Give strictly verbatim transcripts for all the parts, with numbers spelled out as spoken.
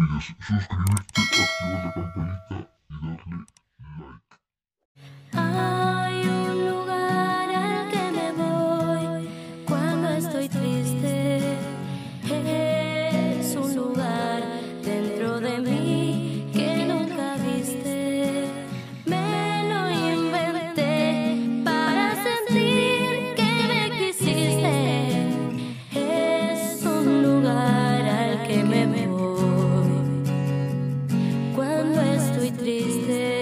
olvides suscribirte, activar la campanita y darle like. Hay un lugar al que me voy cuando estoy triste. Es un lugar dentro de mí que nunca viste. Me lo inventé para sentir que me quisiste. Es un lugar al que me voy cuando estoy triste.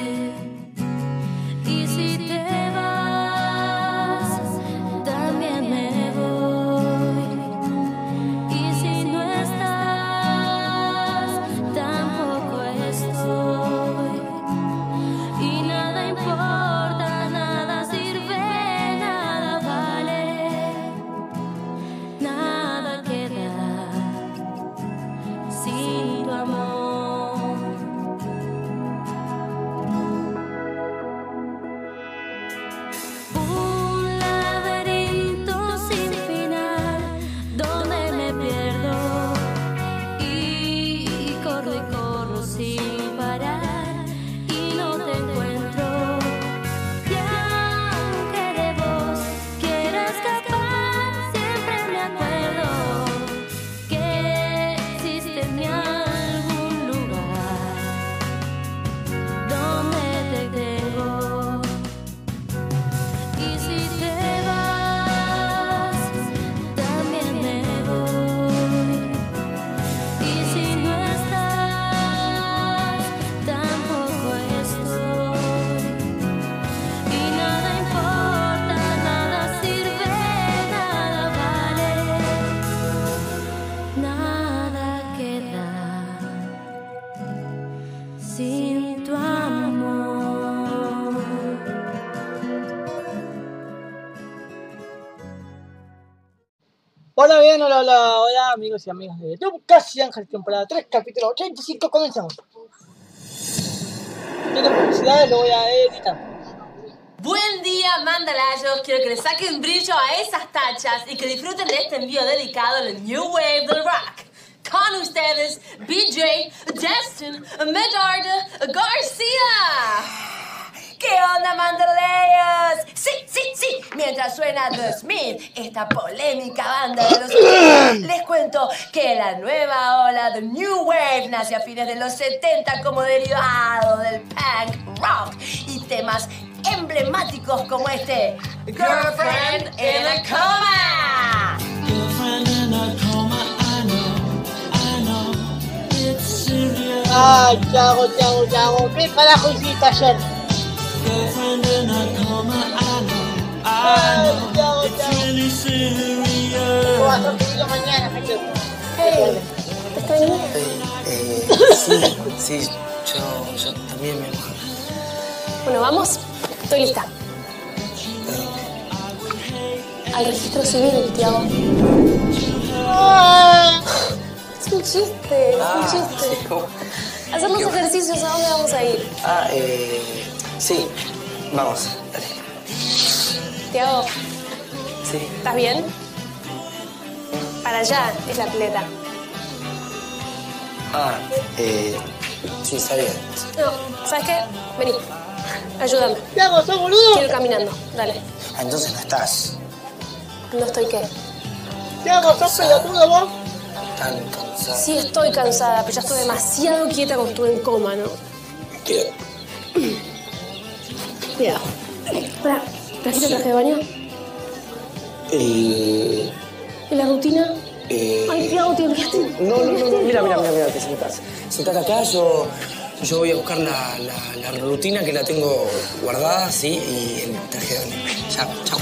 Sin tu amor. Hola, bien, hola, hola, hola, amigos y amigas de YouTube. Casi Ángel, temporada tres, capítulo ochenta y cinco. Comenzamos. Tiene publicidades, lo voy a editar. Buen día, mandalayos. Quiero que le saquen brillo a esas tachas y que disfruten de este envío dedicado al New Wave del Rock. Con ustedes, B J Destin Medarda García. ¿Qué onda, mandalayos? Sí, sí, sí. Mientras suena The Smith, esta polémica banda de los ochenta, les cuento que la nueva ola de New Wave nace a fines de los setenta como derivado del punk rock y temas emblemáticos como este Girlfriend in a Coma. Girlfriend in a coma, I know, I know, it's serious. Ay, Thiago, Thiago, Thiago, ¿qué carajo hiciste ayer? Girlfriend in a coma, I know, I Ay, know, Thiago, it's Thiago. really serious. ¿Cómo vas a pedirlo mañana, gente? Hey, ¿estás bien? Eh, sí, sí, yo, yo también me enojo. Bueno, vamos. Estoy lista. Al registro civil, Tiago. Ah, Es un chiste, es un chiste. sí, ¿cómo? Hacer los ejercicios, ¿a dónde vamos a ir? Ah, eh, sí, vamos, dale. Tiago, Sí, ¿estás bien? Para allá es la pileta. ah, eh, sí, está bien. No, ¿sabes qué? Vení, ayúdame. Thiago, sos boludo. Quiero ir caminando, dale. Ah, entonces no estás No estoy qué. Thiago, sos pelotudo vos. tan cansado. Sí estoy cansada, pero ya estoy demasiado quieta cuando estuve en coma, ¿no? ¿Qué? Cuidado. Pará, ¿trajiste traje de baño? El... ¿Y la rutina? Eh... Ay, Tiago, te olvidaste. No, no, no, no, mira, mira, mira, mira, te sentás. Sentate acá, yo, yo voy a buscar la, la, la rutina que la tengo guardada, sí, y el traje de baño. Chao, chao.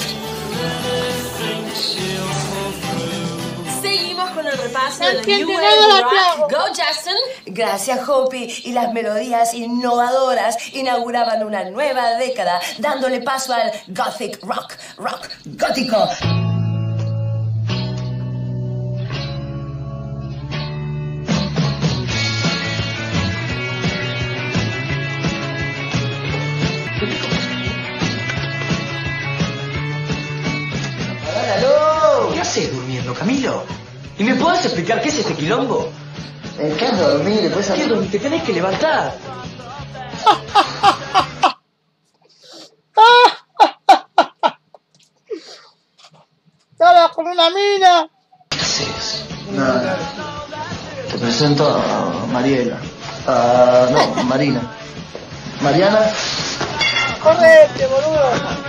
Seguimos con el repaso No del New entiende Wave nada, Rock. Thiago. Go, Justin. Gracias, Hopi. Y las melodías innovadoras inauguraban una nueva década, dándole paso al Gothic Rock, rock gótico. ¡Apagálalo! ¿Qué haces durmiendo, Camilo? ¿Y me podés explicar qué es este quilombo? Eh, ¿Qué has dormido? Después ¿Qué dormir? Te tenés que levantar. Estaba con una mina. ¿Qué haces? Nada. Te presento a Mariela. Ah, no, Marina. Mariana. Correte, boludo.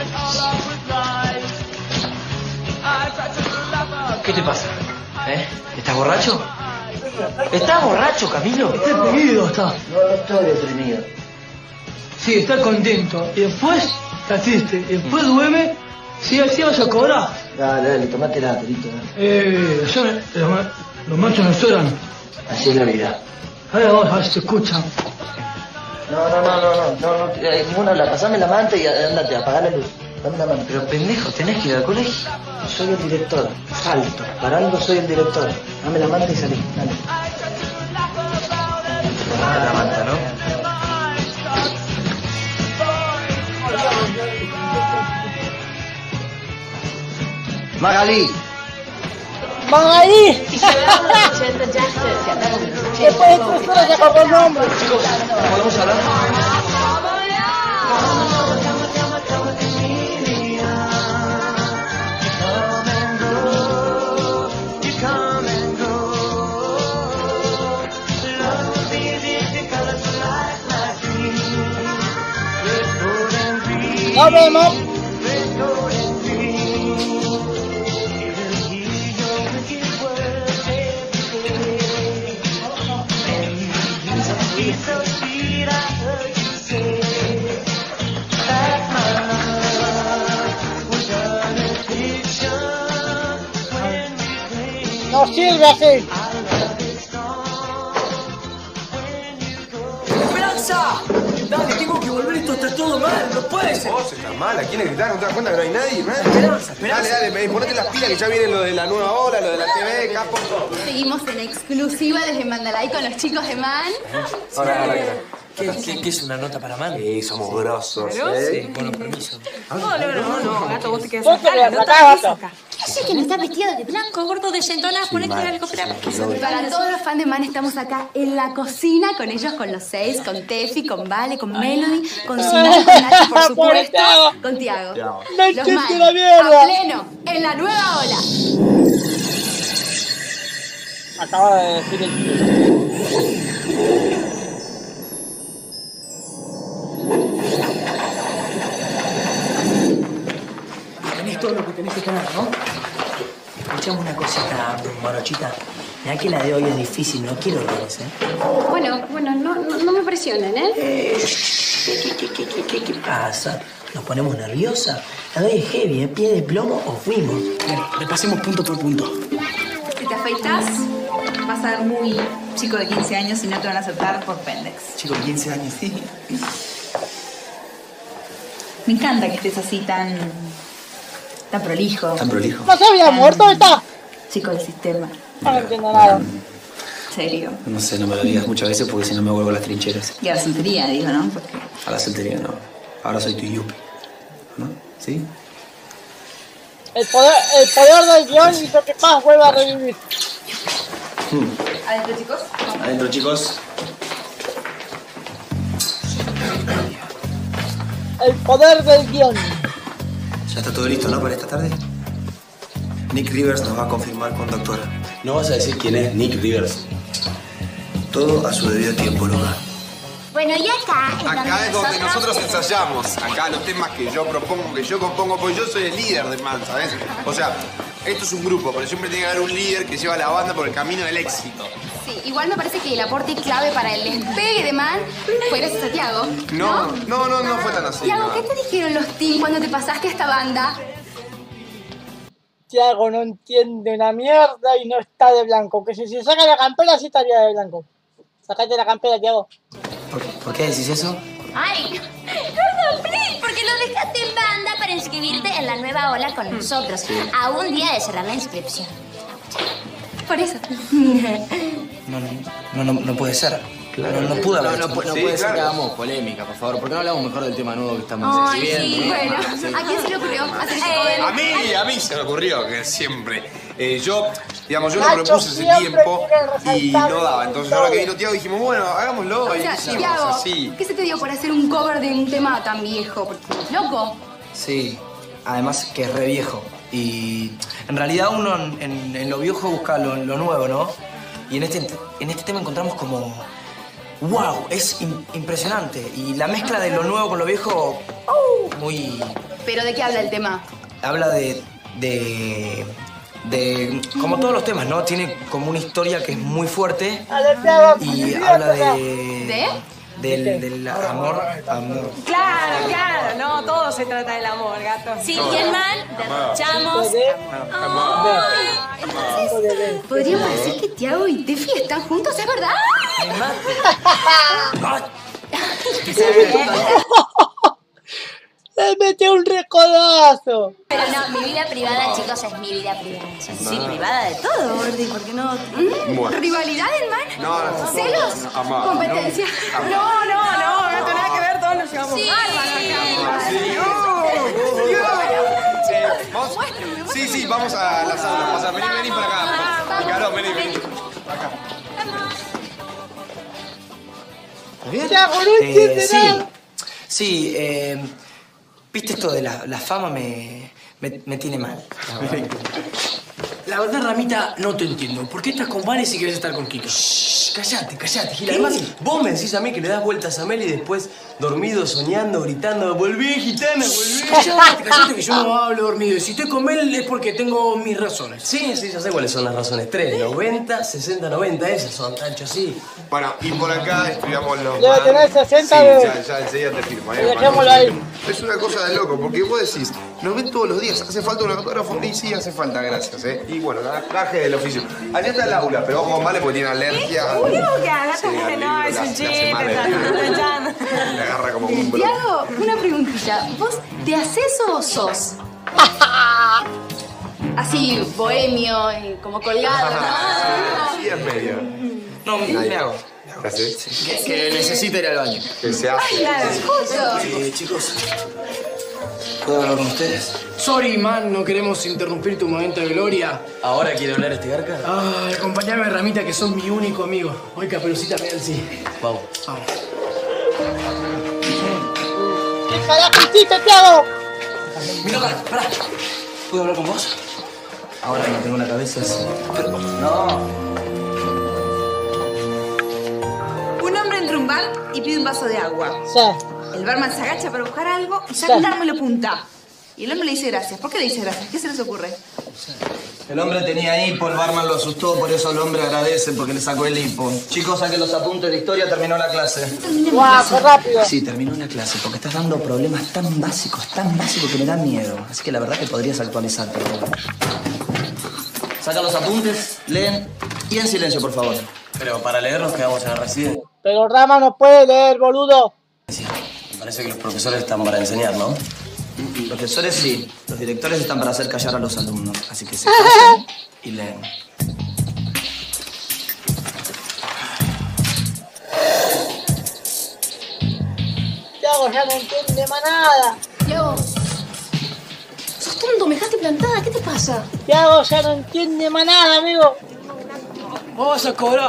¿Qué te pasa? ¿Eh? ¿Estás borracho? ¿Estás borracho, Camilo? Está deprimido, está. No, no estoy deprimido. Sí, está contento. Y después está triste. Y después duerme. Sí, así vas a cobrar. Dale, dale, tomate la perito. Eh, yo, los, ma- los machos no lloran. Así es la vida. Ahora vamos a ver si se escuchan. No, no, no, no, no, no, no, eh, ninguna habla. Pasame la manta y andate, apagá la luz. Dame la mano. Pero pendejo, tenés que ir al colegio. Soy el director. Falto. Para algo soy el director. Dame la manta y salí. Dale. Dame la manta, ¿no? Magali. ¡Magalí! Si llegamos a los ochenta, ya se andamos en los ochenta. Después de tres horas ya acabó el nombre. Chicos, ¿podemos hablar? Nos vemos. No sirve así. ¡Esperanza! Dale, tengo que volver, esto está todo mal, no puede ser. Vos estás mal, ¿a quién le gritás? ¿No te das cuenta que no hay nadie? ¿No? Esperanza, esperanza. Dale, dale, ponete las pilas que ya viene lo de la nueva ola, lo de la T V, capo. Seguimos en exclusiva desde Mandalay con los chicos de Man. Hola, hola, ¿qué tal? ¿Qué, qué, qué es una nota para Man? Sí, somos grosos. Sí, bueno, permiso. No, no, no, no, gato, vos te quedas Vos te acá, quedás no te acá, quedas gato. acá. ¿Qué haces que no estás vestido de blanco? Blanco, gordo, desentonás, ponete algo, espera. Para todos los fans de Man estamos acá en la cocina con ellos, con los seis, con Tefi, con Vale, con Melody, con Simón, con Nacho, por supuesto, Pobre Tiago. con Tiago. Me Los echaste Man, la mierda. a pleno, en la nueva ola. Acaba de decir el... Tenés todo lo que tenés que tener, ¿no? Escuchame una cosita, morochita. Mirá que la de hoy es difícil, no quiero errores, ¿eh? Bueno, bueno, no, no, no me presionen, ¿eh? Eh, ¿Qué, qué, qué, qué, qué, qué pasa? ¿Nos ponemos nerviosas? La de hoy es heavy, ¿eh? Pie de plomo o fuimos. Bien, repasemos punto por punto. Si te afeitas, vas a ser muy chico de quince años y no te van a aceptar por pendex. Chico, quince años, sí. Me encanta que estés así tan... tan prolijo. Tan prolijo. ¿No se había muerto? ¿Está? Chico del sistema. No entiendo nada. Serio. No sé, no me lo digas muchas veces porque si no me vuelvo a las trincheras. Y a la soltería, digo, ¿no? Porque... A la soltería no. Ahora soy tu yupi. ¿No? ¿Sí? El poder, el poder del guión hizo que Paz vuelva a revivir. ¿Adentro, chicos? Adentro, chicos. El poder del guión. ¿Ya está todo listo, no, para esta tarde? Nick Rivers nos va a confirmar cuando actuará. No vas a decir quién es Nick Rivers. Todo a su debido tiempo, Luca. Bueno, y acá es donde Acá es donde nosotros ensayamos. Acá los temas que yo propongo, que yo compongo, porque yo soy el líder de Man, ¿sabes? O sea, esto es un grupo, pero siempre tiene que haber un líder que lleva a la banda por el camino del éxito. Sí, igual me parece que el aporte clave para el despegue de Man fue gracias a Tiago. No, no, no, no fue tan así. Tiago, no. ¿qué te dijeron los team cuando te pasaste a esta banda? Tiago no entiende una mierda y no está de blanco. Que si se saca la campera, sí estaría de blanco. Sacate la campera, Tiago. ¿Por, ¿Por qué decís eso? Ay, perdón, please, porque lo dejaste en banda para inscribirte en la nueva ola con nosotros. A un día de cerrar la inscripción. Por eso. No, no, no, no, no puede ser. No, no pude haber No, no, hecho. pu- no Sí, puede ser claro. que hagamos polémica, por favor. ¿Por qué no hablamos mejor del tema nuevo que estamos Ay, escribiendo? sí, bueno. ¿A quién se le ocurrió hacer ese A joven? mí, a mí se me ocurrió que siempre Eh, yo, digamos, yo lo Nacho propuse hace siempre tiempo quiere y resaltar no daba. Entonces ahora que vino Tiago dijimos, bueno, hagámoslo O y sea, hicimos Tiago, así. ¿qué se te dio por hacer un cover de un tema tan viejo? Porque sos loco. Sí, además que es re viejo. Y en realidad uno en, en- en lo viejo busca lo, lo nuevo, ¿no? Y en este, en este tema encontramos como... ¡Wow! Es im- impresionante. Y la mezcla de lo nuevo con lo viejo... Muy... ¿Pero de qué habla el tema? Habla de... de... de... como todos los temas, ¿no? Tiene como una historia que es muy fuerte. Dale, Tiago, Y sí, habla acá. de... ¿De? Del, del amor, amor. Claro, claro, no, todo se trata del amor, gato. Sí, y el man, derrochamos. Entonces, podríamos decir que Tiago y Tefi están juntos, ¿es verdad? Le metió un recodazo. Pero no, mi vida privada, chicos, es mi vida privada. Sí, privada de todo, Gordi, ¿por qué no? Bueno. ¿Rivalidad, hermano? No, no, no. ¿Celos? No, amado. ¿Competencia? No, no, no, gato, nada que ver, todos nos llevamos Sí. Vamos. Sí, sí, vamos a la sala. Pasa, vení, vení para acá. Picarón, vení, vení. Acá. ¿Bien? Tiago, no Eh, entiende sí, nada. sí, eh, viste esto de la, la fama me, me, me tiene mal. la verdad. La verdad, Ramita, no te entiendo. ¿Por qué estás con Vanes y querés estar con Kika? Shh, callate, callate, Gil. Además, vos me decís a mí que le das vueltas a Mel y después dormido, soñando, gritando, volví, gitana, volví. Callate, callate que yo no hablo dormido. Y si estoy con Mel es porque tengo mis razones. Sí, sí, ya sé cuáles son las razones. Tres, noventa, sesenta, noventa, esas son, Tancho, sí. Bueno, y por acá estudiamos los... Debe tener sesenta Sí, de- ya, ya enseguida te firmo. eh, Dejémoslo hermano. ahí. Es una cosa de loco, porque vos decís, nos ven todos los días, hace falta un autógrafo. Y sí, hace falta, gracias, ¿eh? Y bueno, la traje del oficio. Allá está el aula, pero ojo, vale porque tiene alergia. Uy, que gato, Sí, al no, libro es la- un la hace chiste, mal, está eh. ya. Le agarra como un bloque. Tiago, una preguntilla. ¿Vos te haces o sos? Así, bohemio y como colgado, ¿no? Sí, es medio. No, me hago. ¿Qué haces? Que, que necesita ir al baño. ¿Qué se hace? Claro, justo. Eh, chicos, ¿puedo hablar con ustedes? Sorry, man, no queremos interrumpir tu momento de gloria. ¿Ahora quiere hablar este garca? Ay, acompáñame, Ramita, que sos mi único amigo. Hoy Caperucita Real, sí. Vamos. Vamos. ¿Qué carajo hiciste, Tiago? Mira, pará, pará. ¿Puedo hablar con vos? Ahora que no tengo la cabeza así. Pero, no. Un hombre entra a un bar y pide un vaso de agua. Sí. El barman se agacha para buscar algo y saca un arma y lo apunta. Y el hombre le dice gracias. ¿Por qué le dice gracias? ¿Qué se les ocurre? El hombre tenía hipo, el barman lo asustó, por eso el hombre agradece porque le sacó el hipo. Chicos, saquen los apuntes de historia, terminó la clase. Guau, qué rápido. Sí, terminó la clase porque estás dando problemas tan básicos, tan básicos que me dan miedo. Así que la verdad que podrías actualizar, pero bueno. Sacan los apuntes, leen y en silencio, por favor. Pero para leer nos quedamos en la residencia. Pero Rama no puede leer, boludo. Me parece que los profesores están para enseñar, ¿no? Profesores sí, los directores están para hacer callar a los alumnos. Así que se callan y leen. Tiago ya no entiende más nada. Tiago, sos tonto, me dejaste plantada, ¿qué te pasa? Tiago ya no entiende más nada, amigo. Vos vas a cobrar.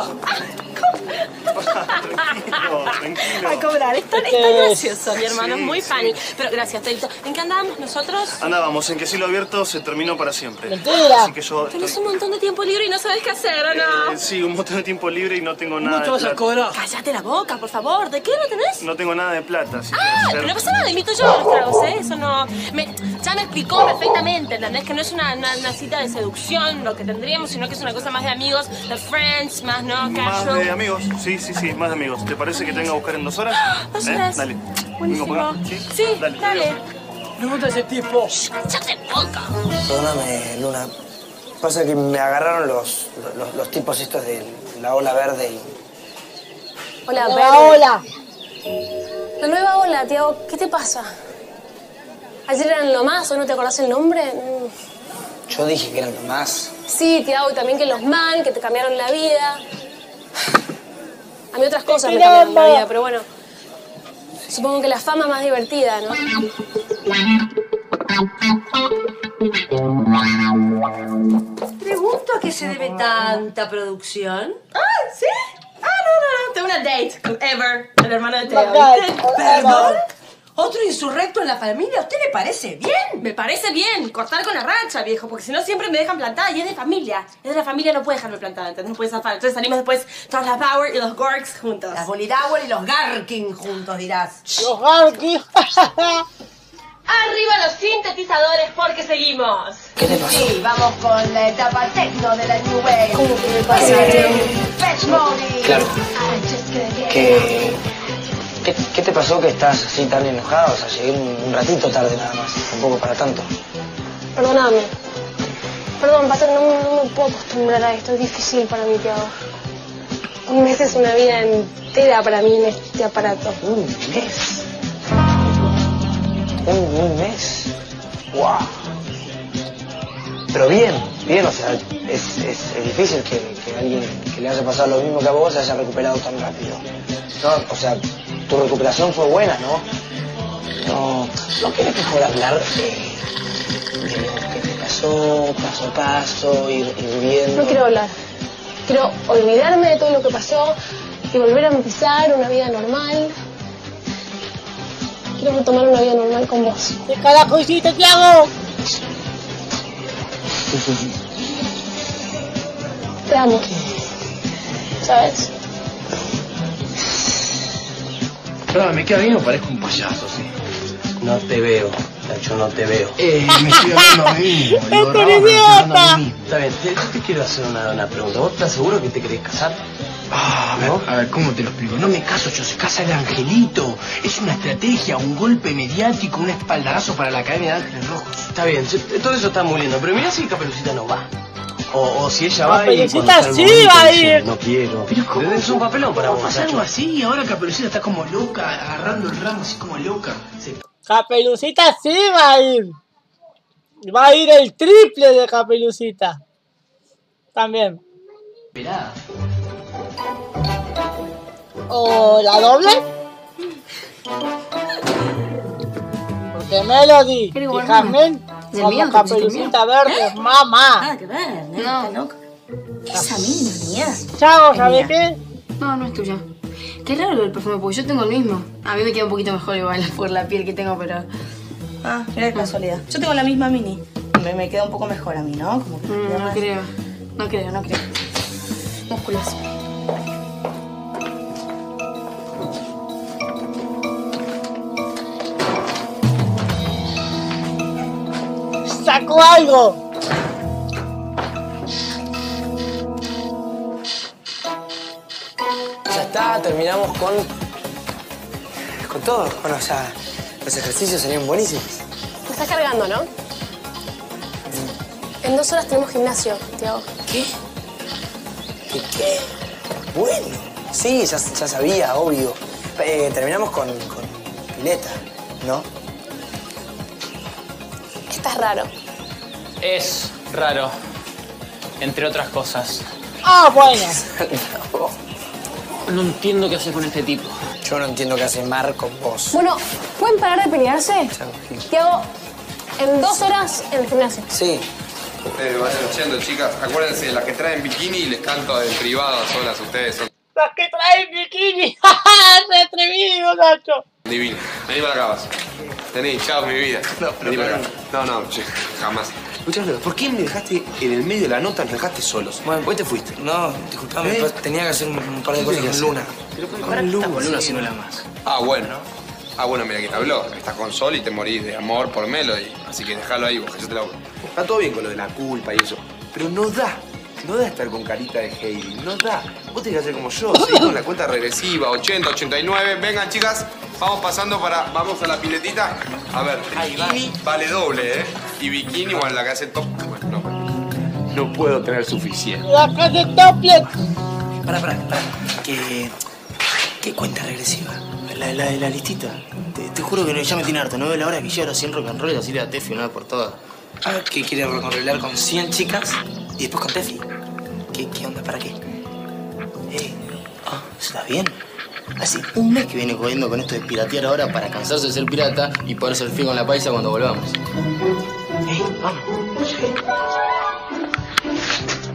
A cobrar, esto Este está es- gracioso, mi hermano, es muy funny. Pero gracias, Tedito. ¿En qué andábamos nosotros? Andábamos en que cielo abierto se terminó para siempre. Mentira. Así que yo Tenés estoy... un montón de tiempo libre y no sabes qué hacer, ¿o no? Eh, sí, un montón de tiempo libre y no tengo nada ¿Cómo te de vas a plata. cobrar? Cállate la boca, por favor. ¿De qué no tenés? No tengo nada de plata, así que Ah, hacer- pero no pasa nada, invito yo a los tragos, ¿eh? Eso no... Me, ya me explicó perfectamente, ¿entendés? Que no es una, una, una cita de seducción lo que tendríamos, sino que es una cosa más de amigos, de friends, más, ¿no? Más Casual. de amigos, sí, sí, sí, más de amigos. ¿Te parece que te venga a buscar en dos horas? Dos ¿Eh? horas. Dale. Buenísimo. ¿Vengo por acá? Sí, Sí, dale. dale. Me gusta ese tipo. ¡Cállate boca! Perdóname, Luna. Pasa que me agarraron los, los, los tipos estos de la ola verde y... Hola, Hola, Verde. hola. La nueva ola, Tiago, ¿qué te pasa? Ayer eran lo más, ¿hoy no te acordás el nombre? Mm. Yo dije que eran los más. Sí, Tiago, y también que los man, que te cambiaron la vida. A mí otras cosas me cambiaron la vida, pero bueno. Supongo que la fama es más divertida, ¿no? ¡Tres pregunto a qué se debe tanta producción. Ah, ¿sí? Ah, no, no, no. Tengo una date con Ever, el hermano de Teo. ¿Viste? ¿Perdón? ¿Otro insurrecto en la familia? ¿A usted le parece bien? Me parece bien cortar con la racha, viejo, porque si no siempre me dejan plantada y es de familia. Es de la familia, no puede dejarme plantada, ¿entendés? No puede zafar. Entonces salimos después todas las Bauer y los Gorks juntos. Las Bonnie-Dauer y los Garkin juntos, dirás. Los Garkin. Arriba los sintetizadores porque seguimos. ¿Qué te pasó? Sí, vamos con la etapa techno de la New Wave. ¿Cómo que me pasa? Fetch Mode. Claro. ¿Qué, qué, ¿Qué te pasó que estás así tan enojado? O sea, llegué un, un ratito tarde nada más. Tampoco para tanto. Perdóname. Perdón, Pato, no, no me puedo acostumbrar a esto. Es difícil para mí, Tiago. Un mes es una vida entera para mí en este aparato. Un mes. Un, un mes. ¡Wow! Pero bien, bien, o sea, es, es, es difícil que, que alguien que le haya pasado lo mismo que a vos se haya recuperado tan rápido. No, o sea, tu recuperación fue buena, ¿no? No, ¿no querés mejor hablar de, de lo que te pasó, paso a paso, ir, ir viendo? No quiero hablar. Quiero olvidarme de todo lo que pasó y volver a empezar una vida normal. Quiero retomar una vida normal con vos. ¿Qué carajo hiciste, Tiago? Te amo. ¿Sabes? Perdón, ¿me queda bien o parezco un payaso, sí? No te veo, Nacho, no te veo. Eh, me estoy hablando a mí mismo. digo, ¡Este Raúl, me estoy hablando a idiota! mí mismo. Está bien, te, yo te quiero hacer una, una pregunta. ¿Vos estás seguro que te querés casar? Ah, a ver, ¿No? a ver, ¿cómo te lo explico? No me caso yo, se casa el angelito. Es una estrategia, un golpe mediático, un espaldarazo para la Academia de Ángeles Rojos. Está bien, yo- todo eso está muy lindo, pero mirá si Caperucita no va. O, o si ella va y Caperucita cuando está el sí momento va a dice, ir. no quiero. Pero ¿cómo? Es un papelón para ¿Cómo vos, pasa algo Nacho. así? Ahora Caperucita está como loca, agarrando el ramo así como loca. Se... Caperucita sí va a ir. Va a ir el triple de Caperucita. También. Esperá. ¿O la doble? Porque Melody Quiero y guardar Carmen ¿Es el como mío? Caperucita Verde, mamá. Nada que ver, ¿no? Está loco. Esa mina mía. Chao, Es ¿sabes mía. qué? No, no es tuya. Qué raro lo del perfume, porque yo tengo el mismo. A mí me queda un poquito mejor igual por la piel que tengo, pero... Ah, mira qué casualidad. Yo tengo la misma mini. Me, me queda un poco mejor a mí, ¿no? Como que me Mm, queda no más- creo. No creo, no creo. Músculos. ¡Sacó algo! Ya está, terminamos con... con todo. Bueno, o sea, los ejercicios serían buenísimos. Me estás cargando, ¿no? En dos horas tenemos gimnasio, Tiago. ¿Qué? ¿Qué qué? Bueno, sí, ya, ya sabía, obvio. Eh, terminamos con, con pileta, ¿no? Estás raro. Es raro, entre otras cosas. Ah, bueno. No entiendo qué hacer con este tipo. Yo no entiendo qué hace Mar con vos. Bueno, ¿pueden parar de pelearse? Tiago, en dos horas en el gimnasio. Sí. Ustedes vayan luchando, chicas. Acuérdense, las que traen bikini les canto en privado a solas. Ustedes son Las que traen bikini. ¡Se atrevido, Nacho! divinas. Vení para acá, vas. Tení, chao, mi vida. No, pero Vení para perdón. acá. No, no, che, jamás. Escuchame, ¿por qué me dejaste en el medio de la nota? Nos dejaste solos. Bueno, ¿Vos te fuiste? No, disculpame, ¿Eh? después tenía que hacer un, un par de ¿Qué cosas tenías con que Luna. Pero ¿para qué estás con Luna si no la más? Ah, bueno. Ah, bueno, mira quién te habló. Estás con Sol y te morís de amor por Melody. Así que déjalo ahí, vos, que yo te la hago. Está todo bien con lo de la culpa y eso. Pero no da. No da estar con carita de Heidi. No da. Vos tenés que hacer como yo. Seguir con la cuenta regresiva. ochenta, ochenta y nueve. Vengan, chicas. Vamos pasando para... Vamos a la piletita. A ver, bikini vale doble, ¿eh? Y bikini, bueno, la que hace top... Bueno, no. No puedo tener suficiente. La que hace toplet. Pará, pará, pará. ¿Qué, qué cuenta regresiva? La, la de la listita. Te, te juro que no, ya me tiene harto. No veo la hora que llegue ahora cien rock and roll y así la Tefi una vez por todas. Ah, ¿qué quiere arreglar con cien chicas y después con Tefi? ¿Qué, qué onda? ¿Para qué? Eh, ah, ¿está bien? Hace un mes que viene jodiendo con esto de piratear ahora para cansarse de ser pirata y poder ser fiel con la paisa cuando volvamos. Eh, vamos.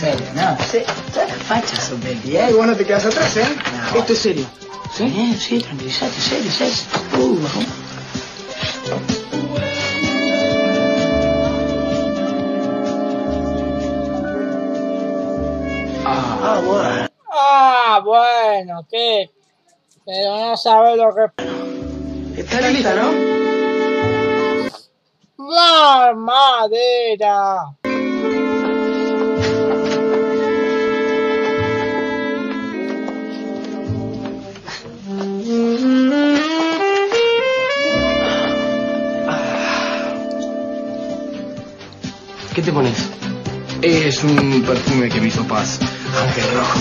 serio, no. Sí, todas las fachas son Betty, ¿eh? Y vos no te quedas atrás, ¿eh? No. Esto es serio. ¿Sí? Bien, sí, tranquilízate, serio, serio. Uh, bajó. Ah, bueno. Ah, bueno, ¿qué? Pero no sabe lo que... Está lista, ¿no? ¡La madera! ¿Qué te pones? Es un perfume que me hizo Paz. Ángel rojo.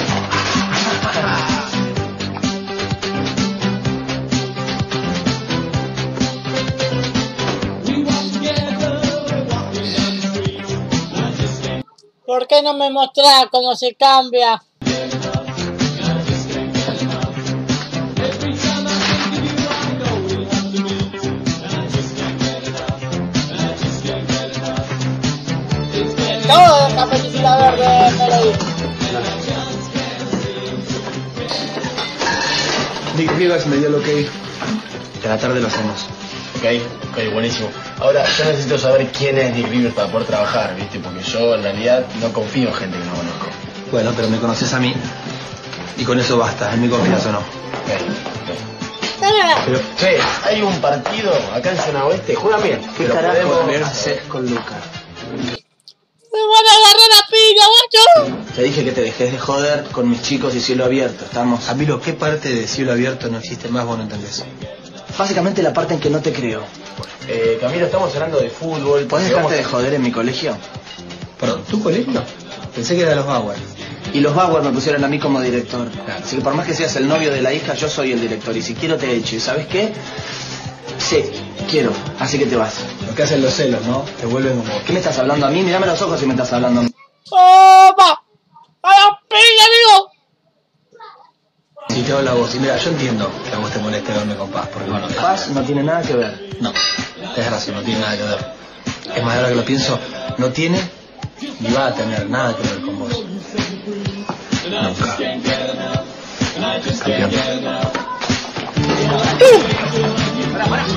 ¿Por qué no me mostrás cómo se cambia? Todo de Caperucita Verde, Melody. Nick Rivers me dio lo que que a la tarde lo hacemos. Ok, ok, buenísimo. Ahora, yo necesito saber quién es Nick Rivers para poder trabajar, ¿viste? Porque yo en realidad no confío en gente que no conozco. Bueno, pero me conoces a mí y con eso basta. ¿En mi confianza o no? Ok, ok. Pero, che, hay un partido acá en Zona Oeste, juega bien. ¿Qué pero carajo podemos haces con Lucas? ¡Me van a agarrar a piña, guacho! Te dije que te dejes de joder con mis chicos y cielo abierto, ¿estamos? Camilo, ¿qué parte de cielo abierto no existe más? Vos no entendés. Básicamente la parte en que no te creo. Eh, Camilo, estamos hablando de fútbol. ¿Podés dejarte de joder en mi colegio? Perdón, ¿tu colegio? Pensé que era de los Bauer. Y los Bauer me pusieron a mí como director. Claro. Así que por más que seas el novio de la hija, yo soy el director. Y si quiero te echo. ¿Y sabes qué? Sí, quiero. Así que te vas. Lo que hacen los celos, ¿no? Te vuelven como... ¿Qué me estás hablando a mí? Mírame los ojos si me estás hablando a mí. ¡Opa! ¡A la piña, amigo! Sí, te hablo a vos. Y mira, yo entiendo que a vos te moleste verme con Paz. Porque bueno, Paz no tiene nada que ver. No, tenés razón, no tiene nada que ver. Es más, ahora que lo pienso, no tiene ni va a tener nada que ver con vos. Nunca. Campeón. ¡Pará, pará!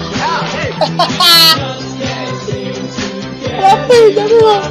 ¡La piña, amigo!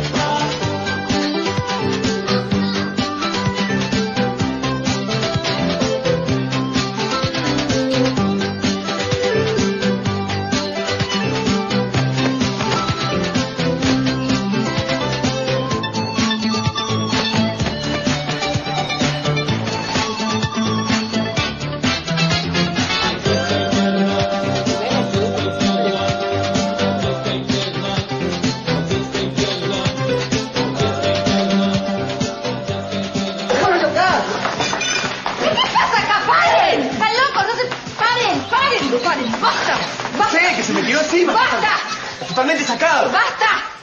Totalmente sacado. ¡Basta!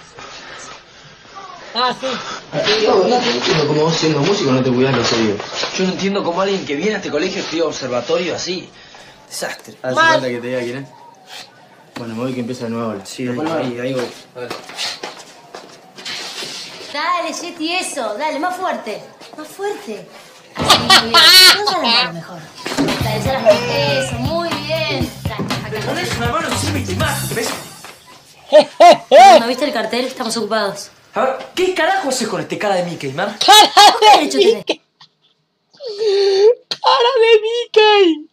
Ah, sí. No, no te entiendo cómo vos siendo músico no te cuidás los oídos. Yo no entiendo cómo alguien que viene a este colegio estudia observatorio así. Desastre. ¿Hace falta que te diga quién es? Bueno, me voy que empieza de nuevo. Sí, ahí, ahí, ahí voy. Dale, Yeti, eso. Dale, más fuerte. Más fuerte. Así, muy bien. Cruza las manos mejor. Dale, ya las manos. Eso, muy bien. Me pones una mano encima y te mato, ¿ves? ¿No viste el cartel? Estamos ocupados. A ver, ¿qué carajo haces con este cara de Mickey, man? ¡Cara de Mickey! ¡Cara de Mickey!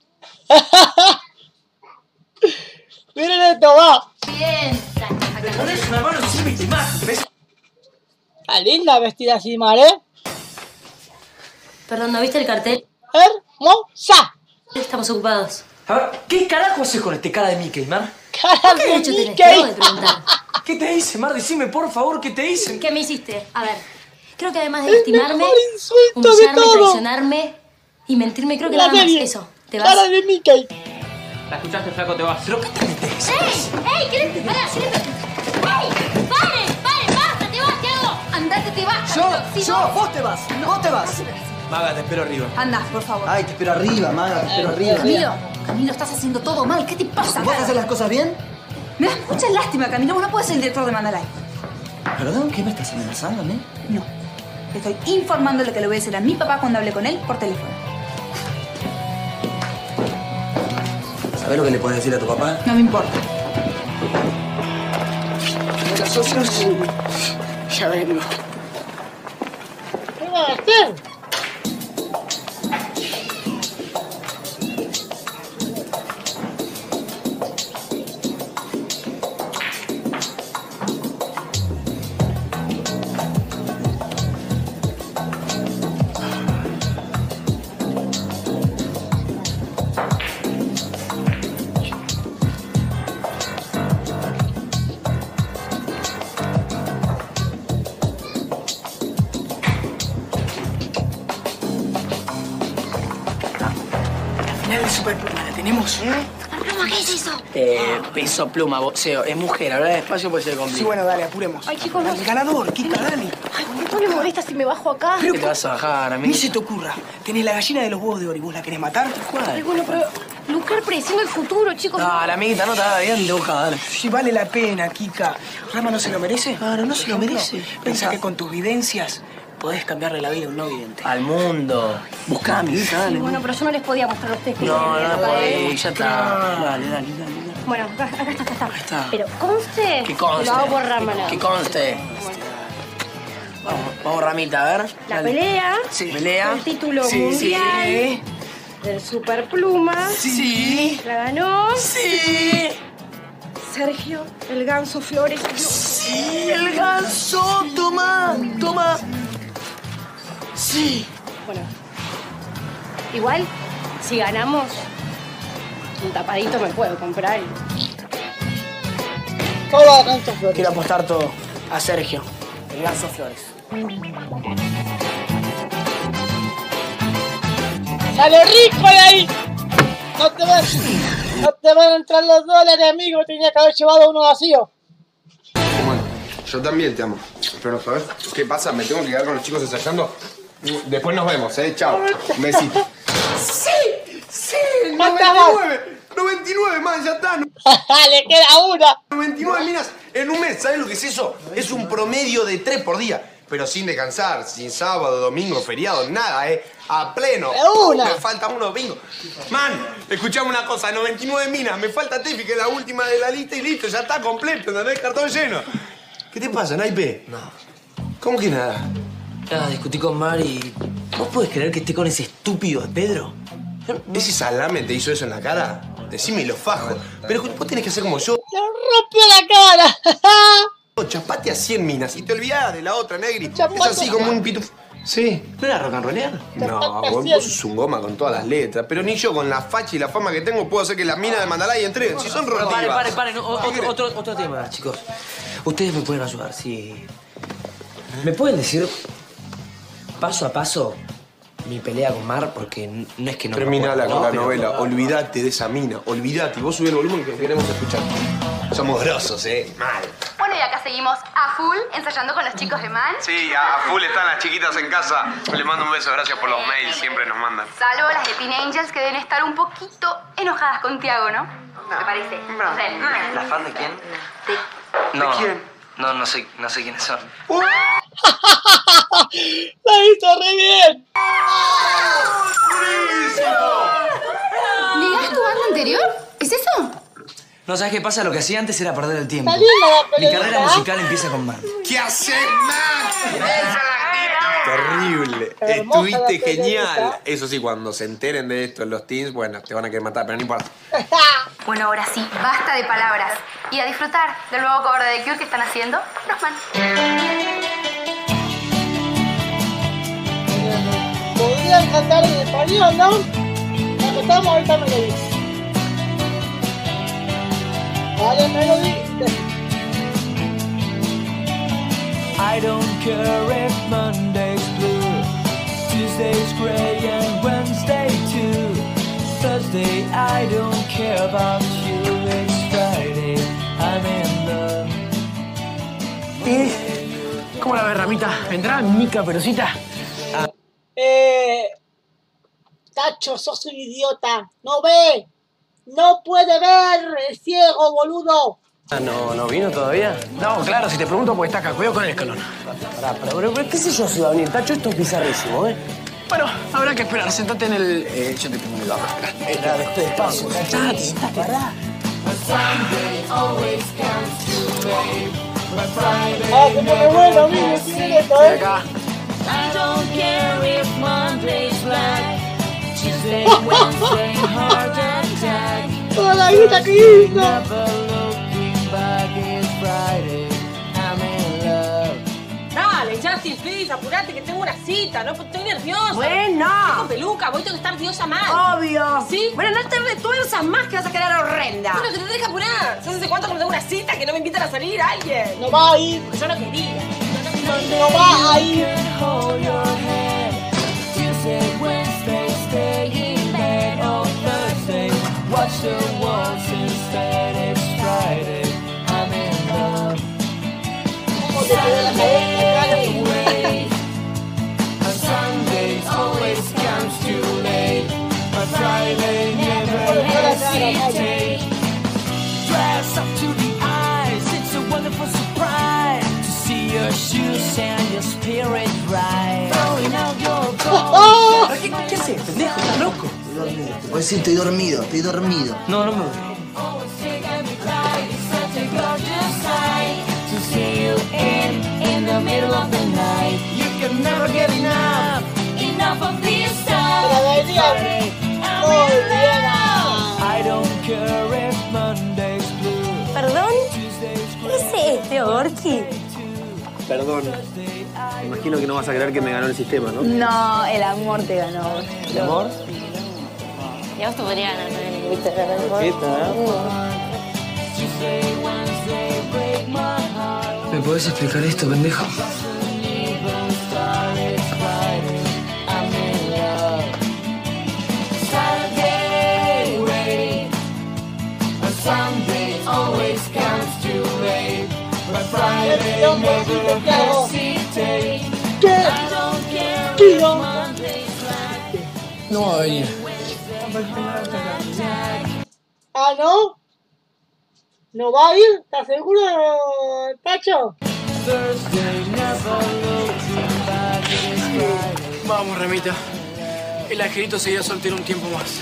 ¡Miren esto, va! Bien. Me pones una mano encima y te mato, ¿ves? Está linda vestida así, ¿eh? Perdón, ¿no viste el cartel? ¡Hermosa! Estamos ocupados. A ver, ¿qué carajo haces con este cara de Mickey, man? ¡Cara ¿Qué de derecho tenés? Mickey! Te acabo de preguntar. ¿Qué te hice, Mar? Decime, por favor, ¿qué te hice? ¿Qué me hiciste? A ver, creo que además de lastimarme, insulto de humillarme, todo. traicionarme y mentirme, creo que La nada más. serie. Eso, te vas. ¡Cara de Mickey! La escuchaste, flaco, te vas. ¡Ey! ¡Ey! ¿Qué le pará, siempre! ¡Ey! ¡Paren! ¡Paren! ¡Basta! ¡Te vas, Tiago! ¡Andate, te vas! Yo, Sí, yo, vos. vos te vas, vos te vas. Maga, te espero arriba. Anda, por favor. Ay, te espero arriba, Maga, te espero arriba. Camilo, Camilo, estás haciendo todo mal. ¿Qué te pasa? ¿Vos haces las cosas bien? Me das mucha lástima, Camilo. Vos no puedes ser el director de Mandalay. ¿Perdón? ¿Qué me estás amenazando, eh? No. Te estoy informando lo que le voy a decir a mi papá cuando hable con él por teléfono. ¿Sabés lo que le puedes decir a tu papá? No me importa. Los socios. Ya vengo. ¿Qué va a hacer? Final de Superpluma, ¿la tenemos? ¿Superpluma qué es eso? Eh, peso pluma, boxeo. Es mujer, hablar despacio puede ser complicado. Sí, bueno, dale, apuremos. Ay, chicos, no. El ganador, Kika, dale. Ay, ¿no le molesta si me bajo acá? ¿Qué te vas a bajar, amigo? Ni se te ocurra. Tenés la gallina de los huevos de oro y vos la querés matar. Ay, bueno, pero Lucar prediciendo el futuro, chicos. No, la amiguita no te va bien, te busca, dale. Sí, vale la pena, Kika. ¿Rama no se lo merece? Claro, no se lo merece. Pensá que con tus videncias podés cambiarle la vida a un no vidente. Al mundo. Buscá, amiguita, dale. Sí, bueno, pero yo no les podía mostrar a ustedes que No, bien, no, ¿verdad? no, ya está. Dale, dale, dale. dale. Bueno, acá, acá está, acá está. Ahí está. Pero conste Que conste. que lo hago por rama, ¿no? Que conste. Vamos, vamos, Ramita, a ver. La Dale. pelea. Sí. Pelea. El título Sí, mundial. sí. Del Superpluma. Sí. La ganó. Sí. Sergio, el Ganso Flores. Sí, el Ganso. Toma, toma. Sí. Bueno, igual, si ganamos, un tapadito me puedo comprar. Todo a Ganso Flores. Quiero apostar todo a Sergio, el Ganso Flores. ¡Sale rico de ahí! No te van, no te van a entrar los dólares, amigo. Tenía que haber llevado uno vacío. Bueno, yo también te amo. Pero, ¿sabes qué pasa? Me tengo que quedar con los chicos ensayando. Después nos vemos, ¿eh? Chao. Un besito. ¡Sí! ¡Sí! noventa y nueve. noventa y nueve más, ya está. Le queda una. noventa y nueve minas en un mes. ¿Sabes lo que es eso? Es un promedio de tres por día. Pero sin descansar, sin sábado, domingo, feriado, nada, ¿eh? A pleno. Una. Me falta uno, bingo. Man, escuchame una cosa, noventa y nueve minas, me falta Tefi, que es la última de la lista y listo, ya está completo, ¿entendés? Cartón lleno. ¿Qué te pasa, Naipe? No. ¿Cómo que nada? Nada, discutí con Mari. ¿Vos podés creer que esté con ese estúpido de Pedro? ¿Ese salame te hizo eso en la cara? Decime y lo fajo. Pero vos tenés que hacer como yo. ¡Le rompió la cara! Chapate a cien minas y te olvidás de la otra, Negri. Chapate. Es así como un pituf... Sí. ¿No era rock and rollear? No, vos, vos sos un goma con todas las letras. Pero ni yo, con la facha y la fama que tengo, puedo hacer que las minas de Mandalay entreguen. Si son Pare, rotivas. pare, pare. No, otro, otro, otro tema, chicos. Ustedes me pueden ayudar, sí. ¿Me pueden decir paso a paso mi pelea con Mar? Porque no es que no... Terminala no, con la pero- novela. Olvídate de esa mina. Olvídate. Y vos subí el volumen que queremos escuchar. Somos grosos, ¿eh? Mal. Bueno, y acá seguimos a full ensayando con los chicos de Man. Sí, a full están las chiquitas en casa. Les mando un beso. Gracias por los mails. Siempre nos mandan. Salvo las de Teen Angels que deben estar un poquito enojadas con Tiago, ¿no? ¿Me parece? No sé. ¿La fan de quién? Sí. No. ¿De quién? No, no sé, no sé quiénes son. ¡La hizo re bien! ¿Ligás tu banda anterior? ¿Es eso? No, ¿sabes qué pasa? Lo que hacía antes era perder el tiempo. Está linda la Mi película. carrera musical empieza con Mar. ¿Qué haces, Max? Terrible. Hermosa la Estuviste película. genial. Eso sí, cuando se enteren de esto en los teens, bueno, te van a querer matar, pero no importa. Bueno, ahora sí, basta de palabras. Y a disfrutar del nuevo cover de The Cure que están haciendo los Man. Podrían cantar en español, ¿no? La que estamos ahorita Melody. Dale, Melody. I don't care if Monday's blue, Tuesday's gray and Wednesday too. Thursday I don't care about you, it's Friday, I'm in love. ¿Eh? ¿Cómo la ves, Ramita? ¿Vendrá mi caperucita? Eh. Tacho, sos un idiota. No ve. No puede ver. Es ciego, boludo. ¿No, no vino todavía? No, claro, si te pregunto, pues está acá. Cuidado con el escalón. Pará, pará, pero, pero qué sé yo si va a venir. Tacho, esto es bizarrísimo, ¿eh? Bueno, habrá que esperar. Sentate en el... Eh, yo te pongo en el barro. Espera, después despacio. Sentate, sentate, pará. Ah, se pone bueno, amigo, tiene esto, ¿eh? Acá. I don't care if Monday's black, Tuesday, Wednesday, heart attack. Toda la guita que hizo. Never looking back, it's Friday, I'm in love. Dale, Justin, please, apurate que tengo una cita, no estoy nerviosa. Bueno. Estoy con peluca, voy tengo que estar diosa mal. Obvio. ¿Sí? Bueno, no te retuerzas más que vas a quedar horrenda. Bueno, que te deja apurar. ¿Sabes hace cuánto que me tengo una cita que no me invitan a salir alguien? No va a ir. Yo no quería. No va a ir. Hold your head. Tuesday, Wednesday, stay in bed. On Thursday, watch the walls instead. It's Friday, I'm in love. Saturday, wait. On Sundays, always comes too late. On Friday, never hesitate. Dress up to the eyes, it's a wonderful surprise. Your shoes and your spirit right. Throwing out your gold. ¿Qué, qué haces, pendejo? ¿Estás loco? Estoy dormido. Te puedo decir, estoy dormido, estoy dormido. No, no me voy. To see you in, in the middle of the night. You can never get enough, enough of this stuff. Friday, I'm in love. I don't care if Monday's blue. ¿Perdón? ¿Qué es este, Orchi? Perdón. Me imagino que no vas a creer que me ganó el sistema, ¿no? No, el amor te ganó. ¿El amor? Y a vos te podría ganar también, ¿viste? ¿Qué tal? ¿Me podés explicar esto, pendejo? ¿Qué? ¿Tío? No va a venir. ¿Ah, no? ¿No va a ir? ¿Estás seguro, Tacho? Vamos, Remita. El angelito seguía soltero un tiempo más.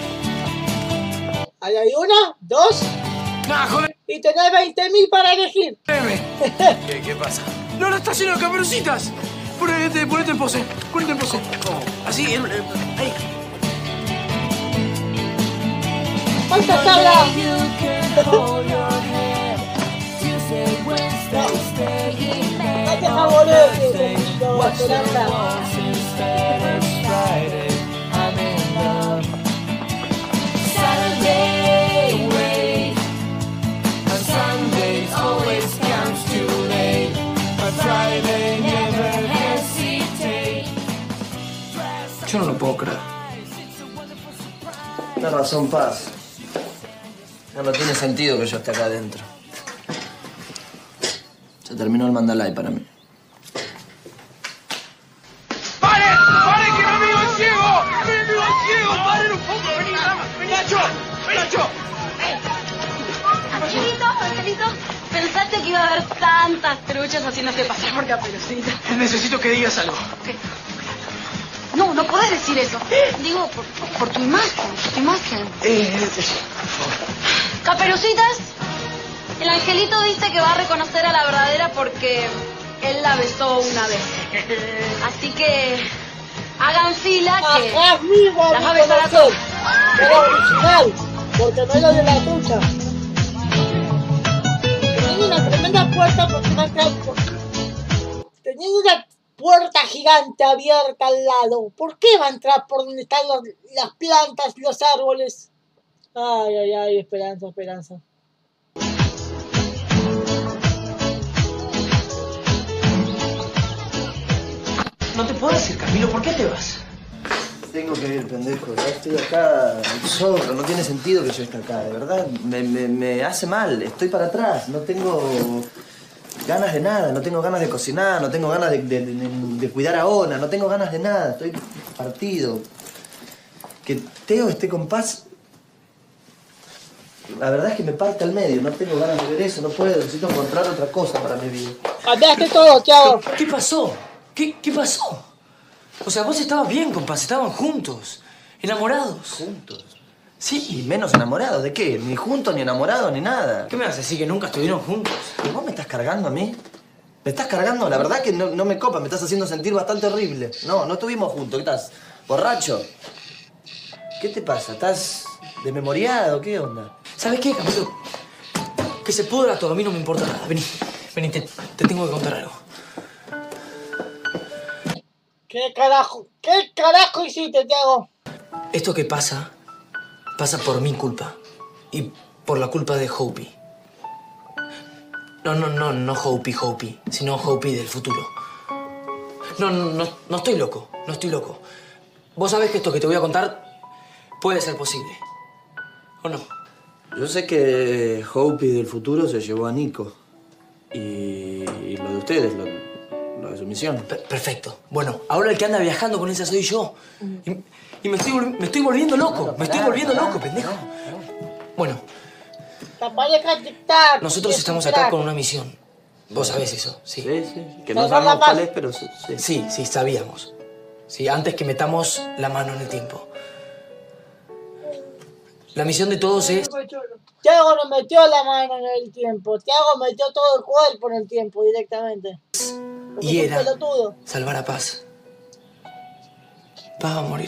Ahí hay una, dos. ¡Nah, joder! Y tenés veinte mil para elegir. ¿Qué, ¿Qué pasa? ¡No, no está lleno de caperucitas! Ponete, ponete en pose. Ponete en pose. Así, eh, eh, ahí. ¡Falta tabla! No te favorece, no, Esperanza. Yo no lo puedo creer. Tienes razón, Paz. Ya no tiene sentido que yo esté acá adentro. Se terminó el Mandalay para mí. ¡Paren! ¡Paren que mi amigo es ciego! ¡Mi amigo es ciego! ¡Paren un poco! ¡Vení, Rama! ¡Vení, Nacho! ¡Vení, Nacho! Angelito, Angelito, ¿pensaste que iba a haber tantas truchas haciéndose pasar por Caperucita? Necesito que digas algo. ¿Qué? No, no podés decir eso. Digo, por, por tu imagen, por tu imagen. Eh, Caperucitas, el angelito dice que va a reconocer a la verdadera porque él la besó una vez. Así que hagan fila que Ajá, mismo, las va a besar a todas. Era original, porque no es lo de la trucha. Teniendo una tremenda puerta porque no entra por... Teniendo una puerta gigante abierta al lado. ¿Por qué va a entrar por donde están los- las plantas, los árboles? Ay, ay, ay, esperanza, esperanza. No te puedo decir, Camilo, ¿por qué te vas? Tengo que ir, pendejo. Ya estoy acá solo. No tiene sentido que yo esté acá, de verdad. Me, me, me hace mal. Estoy para atrás. No tengo ganas de nada. No tengo ganas de cocinar. No tengo ganas de, de, de, de cuidar a Ona. No tengo ganas de nada. Estoy partido. Que Teo esté con Paz. La verdad es que me parte al medio, no tengo ganas de ver eso, no puedo, necesito encontrar otra cosa para mi vida. Cambiaste todo, Thiago. ¿Qué pasó? ¿Qué, qué pasó? O sea, vos estabas bien, compas, estaban juntos, enamorados. ¿Juntos? Sí. Y menos enamorados, ¿de qué? Ni juntos, ni enamorados, ni nada. ¿Qué me vas a decir, que nunca estuvieron juntos? ¿Y vos me estás cargando a mí? ¿Me estás cargando? La verdad que no, no me copa, me estás haciendo sentir bastante horrible. No, no estuvimos juntos, ¿qué estás? ¿Borracho? ¿Qué te pasa? ¿Estás desmemoriado? ¿Qué onda? ¿Sabes qué, Camilo? Que se pudra todo, a mí no me importa nada. Vení, vení, te, te tengo que contar algo. ¿Qué carajo? ¿Qué carajo hiciste, Thiago? Esto que pasa, pasa por mi culpa. Y por la culpa de Hopi. No, no, no, no Hopi, Hopi, sino Hopi del futuro. No, no, no, no estoy loco, no estoy loco. Vos sabés que esto que te voy a contar puede ser posible. ¿O no? Yo sé que Hopi del futuro se llevó a Nico. Y, y lo de ustedes, lo, lo de su misión. Per- perfecto. Bueno, ahora el que anda viajando con esa soy yo. Y, y me, estoy, vol- me estoy volviendo loco. Me estoy volviendo loco, pendejo. Bueno, La pareja tic-tac. nosotros es estamos un acá crack. con una misión. Vos sabés eso, sí. Sí, sí. Que Salvar no la sabemos paz. cuál es, pero sí. sí. Sí, sí, sabíamos. Sí, antes que metamos la mano en el tiempo. La misión de todos es... Thiago no metió la mano en el tiempo. Thiago metió todo el cuerpo en el tiempo directamente. Porque Y es un era pelotudo. salvar a Paz. Paz va a morir.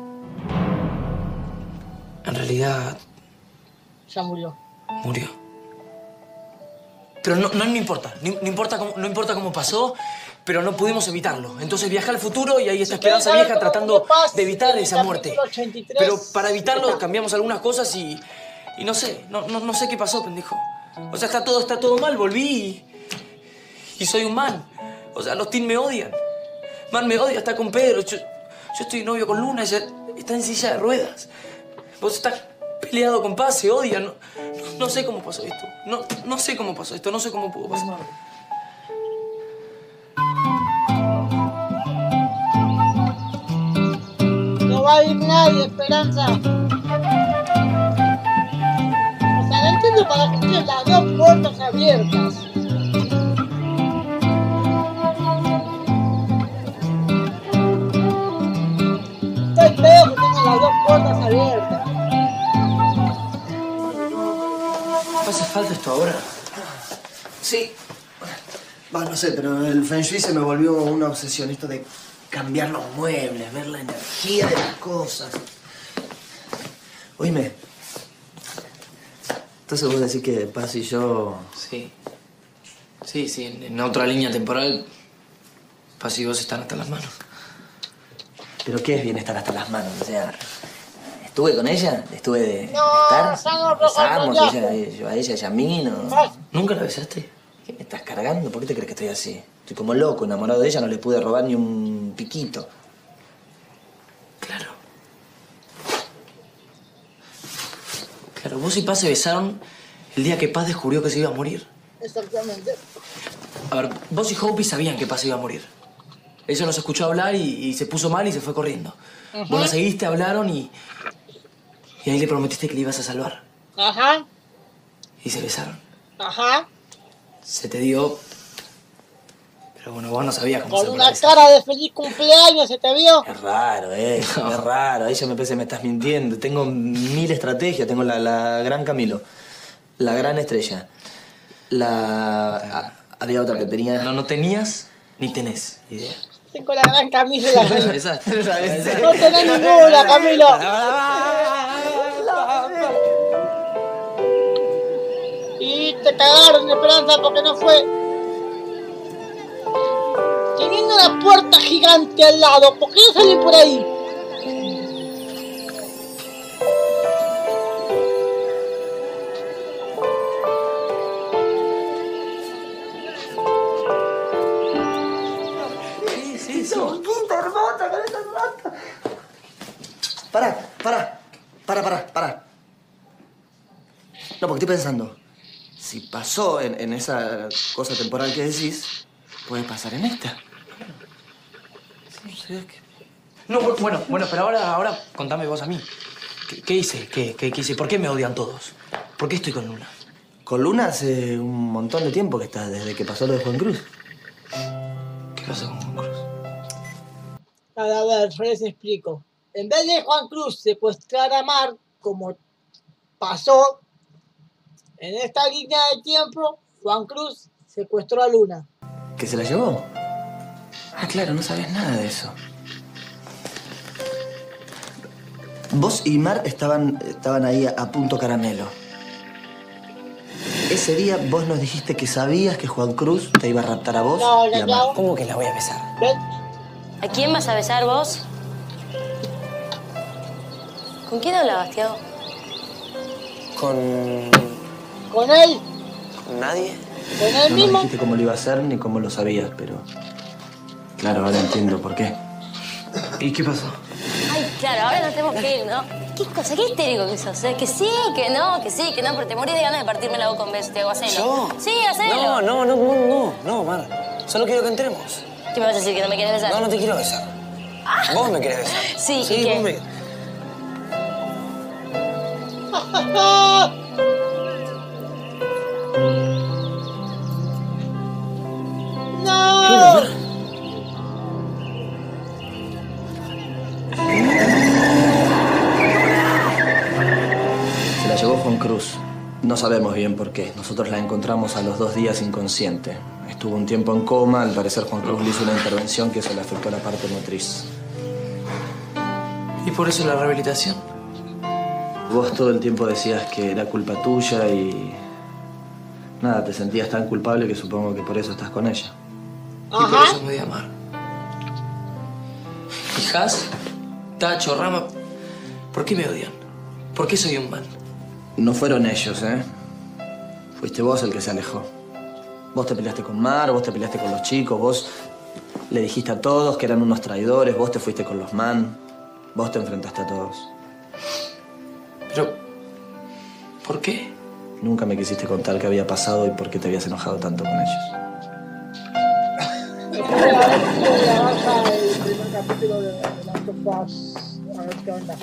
En realidad, Ya murió. murió. Pero no, no me importa. No, no importa cómo, no importa cómo pasó, pero no pudimos evitarlo. Entonces viajé al futuro y ahí está Esperanza quieres saber Vieja cómo tratando murió Paz, de evitar esa capítulo muerte. ochenta y tres. Pero para evitarlo cambiamos algunas cosas y... Y no sé, no, no, no sé qué pasó, pendejo. O sea, está todo, está todo mal, volví y... Y soy un man. O sea, los teen me odian. Man me odia, está con Pedro. Yo, yo estoy novio con Luna, ella está en silla de ruedas. Vos estás peleado con Paz, se odian. No, no, no sé cómo pasó esto. No, no sé cómo pasó esto, no sé cómo pudo pasar. No va a ir nadie, Esperanza. O sea, no entiendo para qué tienen las dos puertas abiertas. Estoy feo que tengan las dos puertas abiertas. ¿Hace falta esto ahora? Sí. Bah, no sé, pero el Feng Shui se me volvió una obsesión. Esto de cambiar los muebles, ver la energía de las cosas. Oíme. Entonces vos decís que Paz y yo... Sí. Sí, sí, en, en otra línea temporal, Paz y vos están hasta las manos. ¿Pero qué es bien estar hasta las manos? O sea, estuve con ella, estuve de No, estar, ya no, besamos, no, ella, yo a ella, ella a mí, ¿no? Ay. ¿Nunca la besaste? ¿Qué me estás cargando? ¿Por qué te crees que estoy así? Estoy como loco, enamorado de ella, no le pude robar ni un piquito. Claro. Claro, vos y Paz se besaron el día que Paz descubrió que se iba a morir. Exactamente. A ver, vos y Hopi sabían que Paz se iba a morir. Ella nos escuchó hablar y, y se puso mal y se fue corriendo. Ajá. Vos la seguiste, hablaron y... Y ahí le prometiste que le ibas a salvar. Ajá, Y se besaron. ajá. Se te dio... Pero bueno, vos no sabías cómo Con se una cara de feliz cumpleaños, ¿se te vio? Es raro, eh. Es raro. Ahí ya me parece que me estás mintiendo. Tengo mil estrategias. Tengo la, la gran Camilo. La gran estrella. La... ah, había otra que tenía... No, no tenías ni tenés idea. Tengo la gran Camilo y la gran... Esa- No tenés ninguna, Camilo. Y te cagaron, Esperanza, porque no fue. Teniendo una puerta gigante al lado, ¿por qué no salen por ahí? Sí, sí, sí. Quinta hermosa con esa rata. Pará, pará. Pará, pará, pará. No, porque estoy pensando. Si pasó en, en esa cosa temporal que decís, puede pasar en esta. No sé, es que... No, bu- bueno, bueno, pero ahora, ahora contame vos a mí. ¿Qué, qué hice? ¿Qué, qué, qué hice? ¿Por qué me odian todos? ¿Por ¿Por qué estoy con Luna? Con Luna hace un montón de tiempo que estás, desde que pasó lo de Juan Cruz. ¿Qué pasó con Juan Cruz? A ver, yo les explico. En vez de Juan Cruz secuestrar a Mar, como pasó en esta línea de tiempo, Juan Cruz secuestró a Luna. ¿Que se la llevó? Ah, claro, no sabías nada de eso. Vos y Mar estaban, estaban ahí a, a punto caramelo. Ese día vos nos dijiste que sabías que Juan Cruz te iba a raptar a vos No, y a no, Mar. ¿Cómo que la voy a besar? ¿Ven? ¿A quién vas a besar vos? ¿Con quién hablabas, Tiago? Con... ¿Con él? ¿Con nadie? ¿Con él No nos mismo? dijiste cómo lo iba a hacer ni cómo lo sabías, pero... Claro, ahora entiendo por qué. ¿Y qué pasó? Ay, claro, ahora nos tenemos que ir, ¿no? ¿Qué cosa? ¿Qué histérico que sos? ¿Eh? Que sí, que no, que sí, que no, pero te morís de ganas de partirme la boca un beso, Tiago, hacelo. ¿Yo? Sí, hacelo. No, no, no, no, no, no, Mar. Solo quiero que entremos. ¿Qué me vas a decir, que no me quieres besar? No, no te quiero besar. Vos me querés besar. Sí, ¿y sí, qué? vos me... ¡No! Se la llevó Juan Cruz. No sabemos bien por qué. Nosotros la encontramos a los dos días inconsciente. Estuvo un tiempo en coma. Al parecer Juan Cruz le hizo una intervención que eso le afectó a la parte motriz. ¿Y por eso la rehabilitación? Vos todo el tiempo decías que era culpa tuya y... Nada, te sentías tan culpable que supongo que por eso estás con ella. Y por eso me voy a amar. ¿Fijas? Tacho, Rama... ¿Por qué me odian? ¿Por qué soy un mal? No fueron ellos, ¿eh? Fuiste vos el que se alejó. Vos te peleaste con Mar, vos te peleaste con los chicos, vos le dijiste a todos que eran unos traidores, vos te fuiste con los man, vos te enfrentaste a todos. Pero... ¿por qué? Nunca me quisiste contar qué había pasado y por qué te habías enojado tanto con ellos. El primer capítulo de The Last of Us. A ver qué onda.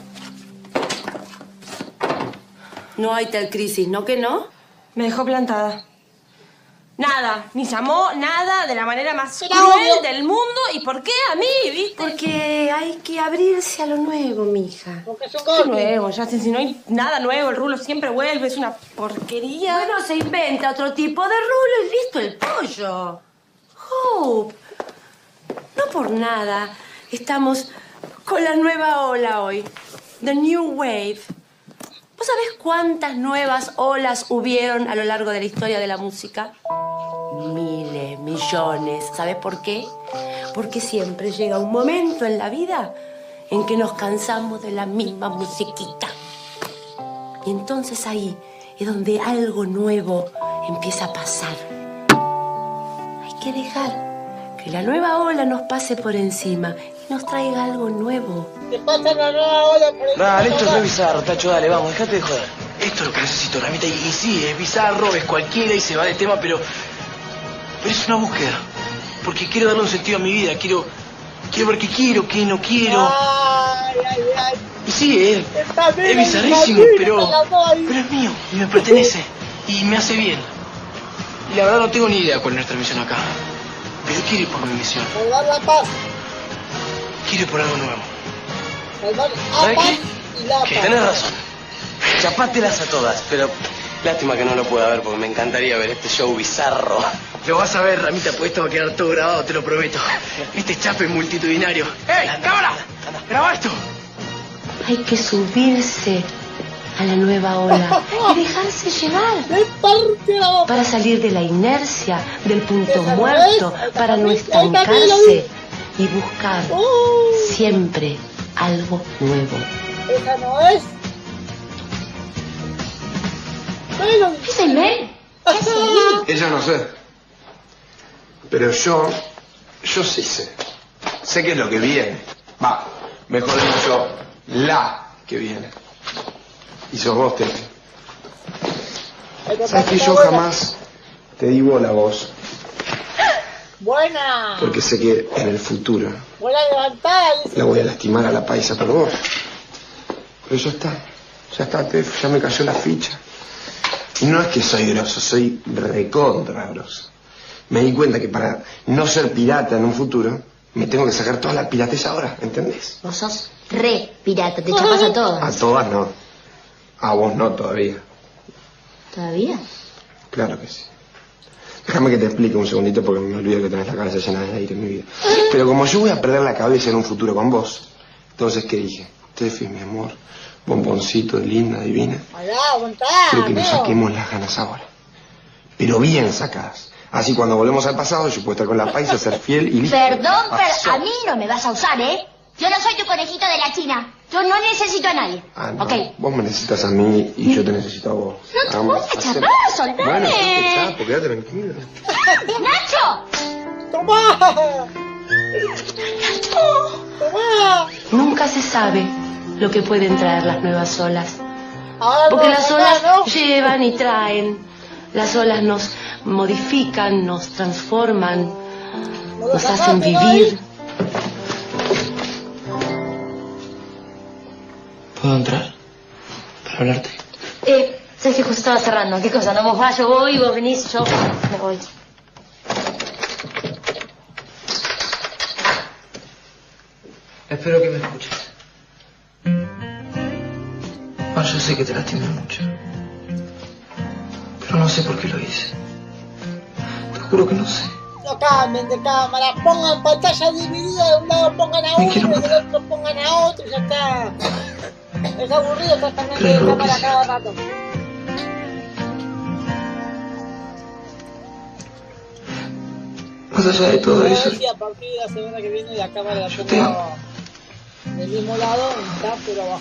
No hay tal crisis, ¿no que no? Me dejó plantada. Nada, ni llamó, nada, de la manera más Era cruel obvio. del mundo. ¿Y por qué a mí, viste? Porque hay que abrirse a lo nuevo, mija. Porque es un ¿Qué golpe. nuevo, Justin? Si no hay nada nuevo, el rulo siempre vuelve, es una porquería. Bueno, se inventa otro tipo de rulo y listo el pollo. Hope, no por nada estamos con la nueva ola hoy. The New Wave. ¿Vos sabés cuántas nuevas olas hubieron a lo largo de la historia de la música? Miles, millones. ¿Sabés por qué? Porque siempre llega un momento en la vida en que nos cansamos de la misma musiquita. Y entonces ahí es donde algo nuevo empieza a pasar. Hay que dejar que la nueva ola nos pase por encima y nos traiga algo nuevo. Te pasa la nueva ola por el... Dale, esto es re bizarro, Tacho, dale, vamos, dejate de joder. Esto es lo que necesito, Ramita, y, y sí, es bizarro, es cualquiera y se va de tema, pero... Pero es una búsqueda. Porque quiero darle un sentido a mi vida, quiero... Quiero ver qué quiero, qué no quiero. Ay, ay, ay. Y sí, es... Está bien, Es bizarrísimo, está bien, pero... está bien. Pero es mío, y me pertenece, y me hace bien. Y la verdad no tengo ni idea cuál es nuestra misión acá. Pero quiero ir por mi misión. Salvar la paz. Quiero ir por algo nuevo. Salvar la ¿Sabes paz qué? y la Que paz. tenés razón. Chapátelas a todas, pero lástima que no lo pueda ver porque me encantaría ver este show bizarro. Lo vas a ver, Ramita, porque esto va a quedar todo grabado, te lo prometo. Este chape multitudinario. ¡Ey, cámara! ¡Graba esto! Hay que subirse a la nueva ola y dejarse llevar. Para salir de la inercia, del punto muerto, para no estancarse y buscar siempre algo nuevo. Esa no es. Bueno, ¿Es el Mel? Ella no sé. Pero yo, yo sí sé. Sé qué es lo que viene. Va, mejor dicho, la que viene. Y sos vos, Tefi. Sabes que yo jamás te di bola a vos. Buena. Porque sé que en el futuro Buena levantada. la voy a lastimar a la paisa por vos. Pero ya está. Ya está, Tefi. Ya me cayó la ficha. Y no es que soy grosso, soy recontra grosso. Me di cuenta que para no ser pirata en un futuro, me tengo que sacar toda la piratez ahora, ¿entendés? Vos sos re pirata, te chapas a todos. A todas no. A vos no todavía. ¿Todavía? Claro que sí. Déjame que te explique un segundito porque me olvido que tenés la cabeza llena de aire en mi vida. Pero como yo voy a perder la cabeza en un futuro con vos, entonces, ¿qué dije? Tefi, mi amor, bomboncito, linda, divina. Allá, aguantá, Quiero que nos amigo. saquemos las ganas ahora. Pero bien sacadas. Así cuando volvemos al pasado, yo puedo estar con la paisa, ser fiel y listo. Perdón, pero Pasó. a mí no me vas a usar, ¿eh? Yo no soy tu conejito de la China. Yo no necesito a nadie. Ah, no. ¿Ok? Vos me necesitas a mí y yo te necesito a vos. No te Vamos, voy a hacemos. chapar, soltame. Bueno, sí te chapo, quédate tranquilo. ¡Nacho! ¡Toma! ¡Toma! Nunca se sabe lo que pueden traer las nuevas olas. Ahora Porque no, las acá, olas ¿no? llevan y traen. Las olas nos modifican, nos transforman, No lo nos hacen sacaste, ¿no? vivir. ¿Puedo entrar? Para hablarte. Eh, sé que justo estaba cerrando. ¿Qué cosa? No vos vas, yo voy, vos venís, yo me voy. Espero que me escuches. Ah, yo sé que te lastimé mucho. Pero no sé por qué lo hice. Te juro que no sé. No cambien de cámara, pongan pantalla dividida, de un lado pongan a Me uno y quiero del otro pongan a otro y ya está. Es aburrido estar cambiando de Creo que cámara sí. cada rato. Más allá de todo Voy a eso, ver si a partir de la semana que viene la cámara la Yo te pongo del mismo lado, está pero abajo.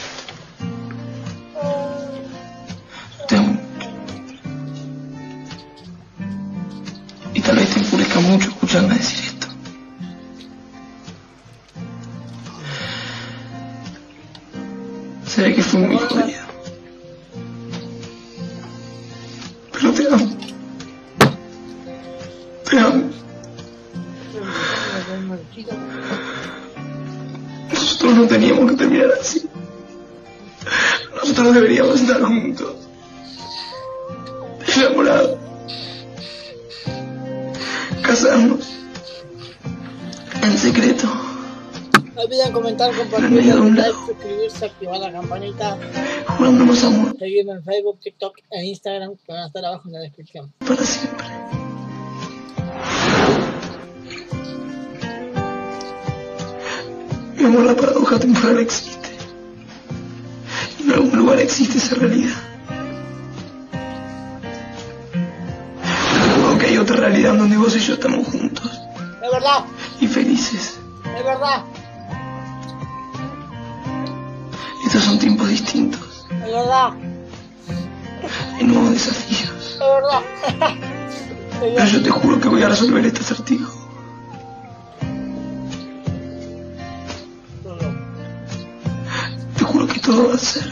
te amo. Y tal vez te enfurezca mucho escucharme decir esto. Sé que fue muy jodido. Pero te amo. Te amo. Nosotros no teníamos que terminar así. Nosotros deberíamos estar juntos. Enamorados. Casarnos. En secreto. No olviden comentar, compartir, darle like, suscribirse, activar la campanita. Jurándonos amor. Seguirme en Facebook, TikTok e Instagram que van a estar abajo en la descripción. Para siempre. Mi amor, la paradoja temporal existe. Y en algún lugar existe esa realidad. Te juro que hay otra realidad donde vos y yo estamos juntos. Es verdad, Y felices. es verdad, Estos son tiempos distintos. es verdad, Hay nuevos desafíos. es verdad. Pero yo te juro que voy a resolver este acertijo. Te juro que todo va a ser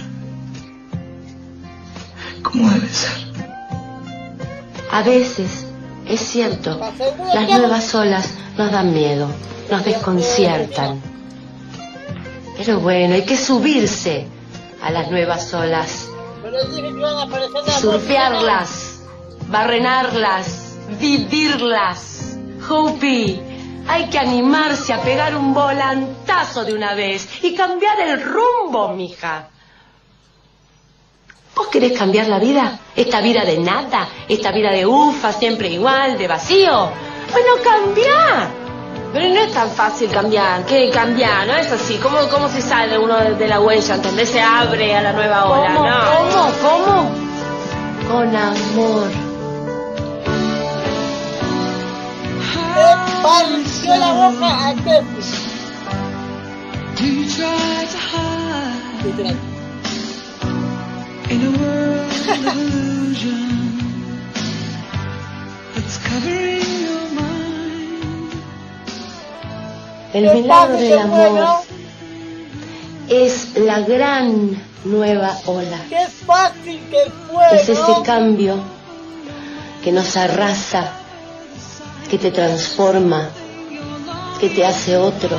como debe ser. A veces, es cierto, las nuevas olas nos dan miedo, nos desconciertan. Pero bueno, hay que subirse a las nuevas olas, Pero dije que iban a aparecer las surfearlas, barrenarlas, vivirlas. Hopi, hay que animarse a pegar un volantazo de una vez y cambiar el rumbo, mija. ¿Vos querés cambiar la vida? Esta vida de nada, esta vida de ufa, siempre igual, de vacío. Bueno, cambiá. Pero no es tan fácil cambiar. ¿Qué cambiar? No es así. ¿Cómo, cómo se sale uno de, de la huella? ¿Entendés? Se abre a la nueva ola. ¿Cómo? No. ¿Cómo? ¿Cómo? Con amor. Le partió la boca a Tefi. Literal. In a world of illusion that's covering your mind. El milagro del amor es la gran nueva ola. ¡Qué fácil que fue! Es ese ¿no? cambio que nos arrasa, que te transforma, que te hace otro.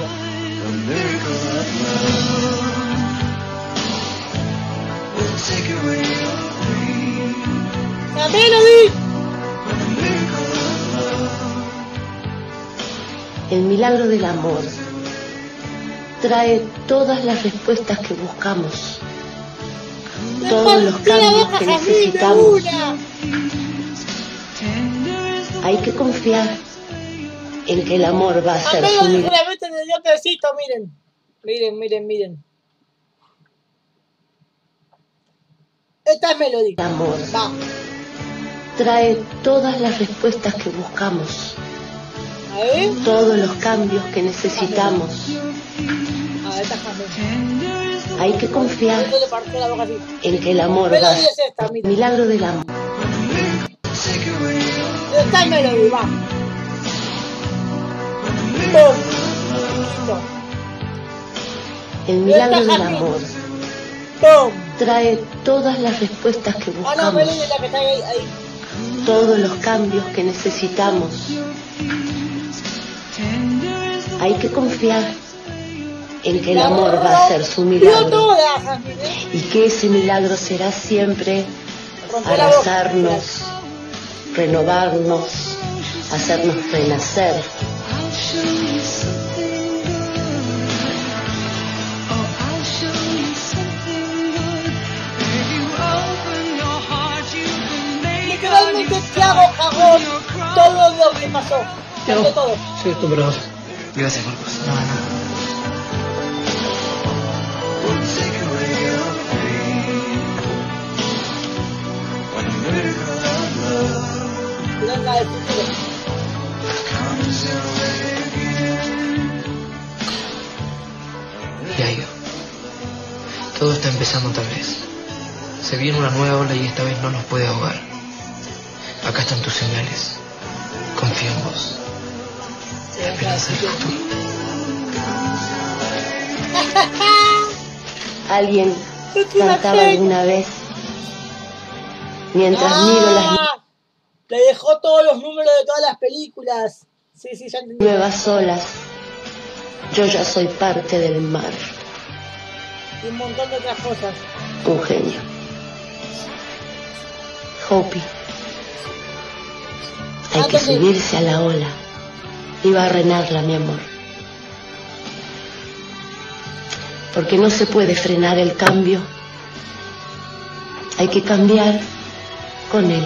Take away your pain. El milagro del amor trae todas las respuestas que buscamos, todos los cambios que necesitamos. Hay que confiar en que el amor va a ser su milagro. Seguramente le dio tecito, miren. Miren, miren, miren. Esta es Melody. El amor va. Trae todas las respuestas que buscamos, A ver. todos los cambios que necesitamos. A ver, esta es Melody. Hay que confiar Esto le partió la boca así. en que el amor Melody va a es esta, ser miren. milagro del amor. Esta es Melody, va. Pum. Listo. El milagro Esta del Jasmine. amor Pum. trae todas las respuestas que Ah, no, buscamos, Melody es la que está ahí. ahí. todos los cambios que necesitamos. Hay que confiar en que el amor va a ser su Dio milagro toda, Jasmine, ¿eh? y que ese milagro será siempre Rompió la boca. abrazarnos, renovarnos, hacernos renacer. Literalmente Thiago cagó todo lo que pasó. Cagó todo. Sí, esto, pero... Gracias, Marcos. No, no. Blanca del futuro. Yayo, todo está empezando otra vez. Se viene una nueva ola y esta vez no nos puede ahogar. Acá están tus señales. Confío en vos. La esperanza del futuro. ¿Alguien cantaba alguna vez? Mientras miro las Ah, le dejó todos los números de todas las películas. Sí, sí, ya entendí. nuevas olas, yo ya soy parte del mar. Y un montón de otras cosas. Un genio. Hopi. Hay que subirse a la ola y barrenarla, mi amor. Porque no se puede frenar el cambio. Hay que cambiar con él.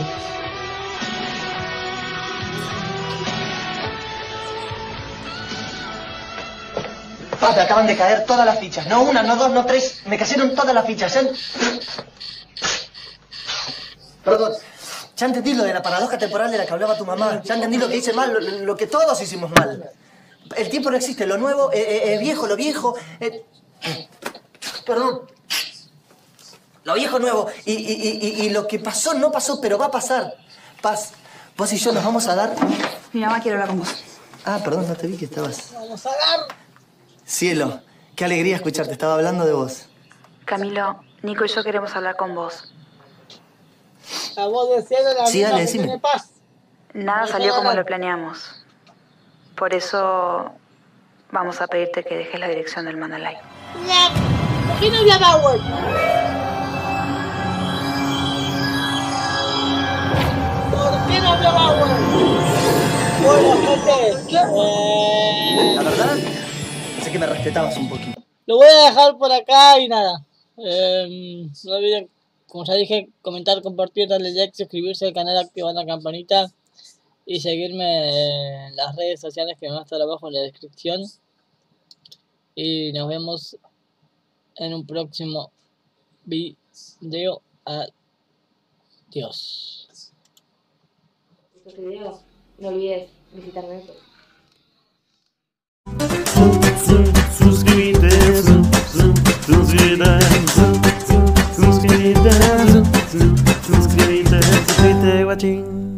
Ah, me acaban de caer todas las fichas. No una, no dos, no tres. Me cayeron todas las fichas. ¿eh? Perdón. Ya entendí lo de la paradoja temporal de la que hablaba tu mamá. Ya entendí lo que hice mal, lo, lo que todos hicimos mal. El tiempo no existe. Lo nuevo es eh, eh, viejo, lo viejo... Eh... Perdón. Lo viejo nuevo. Y, y, y, y lo que pasó no pasó, pero va a pasar. Paz. Vos y yo nos vamos a dar... Mi mamá quiere hablar con vos. Ah, perdón, no te vi que estabas... Vamos a dar. Cielo, qué alegría escucharte. Estaba hablando de vos. Camilo, Nico y yo queremos hablar con vos. La voz del cielo, la Sí, misma dale, que decime. tiene paz. Nada Vamos a salió como hablar. lo planeamos. Por eso vamos a pedirte que dejes la dirección del Mandalay. La... ¿Por qué no habla Bauer? ¿Por qué no habla Bauer? Bueno, gente, eh, La verdad, sé que me respetabas un poquito. lo voy a dejar por acá y nada. Eh, no olviden, como ya dije, comentar, compartir, darle like, suscribirse al canal, activar la campanita y seguirme en las redes sociales que van a estar abajo en la descripción. Y nos vemos en un próximo video. Adiós. Este video, no olvides visitarme. Suscríbete, suscríbete, suscríbete, suscríbete, suscríbete, guachín.